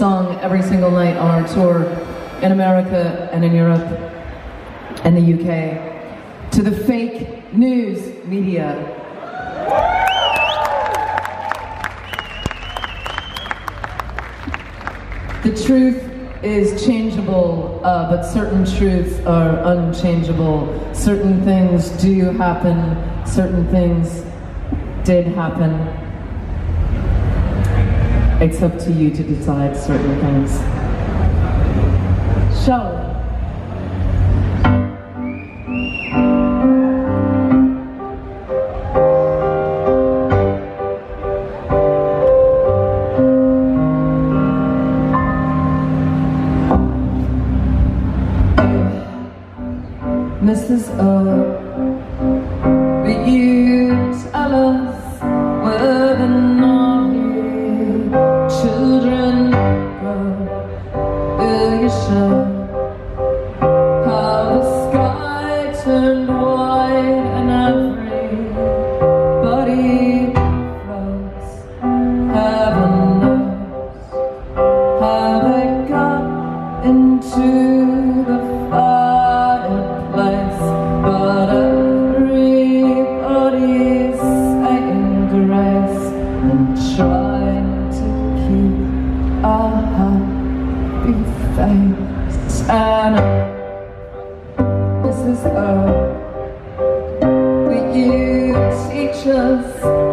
song every single night on our tour in America and in Europe and the UK. To the fake news media. The truth is changeable, but certain truths are unchangeable. Certain things do happen, certain things did happen. It's up to you to decide certain things. Shall we? Mrs. O, will you tell us where the naughty children go? Will you show how the sky turned white and everybody froze? Heaven knows how they got into the fireplace, but everybody's saying grace and trying to keep a happy face. And Mrs. O, will you teach us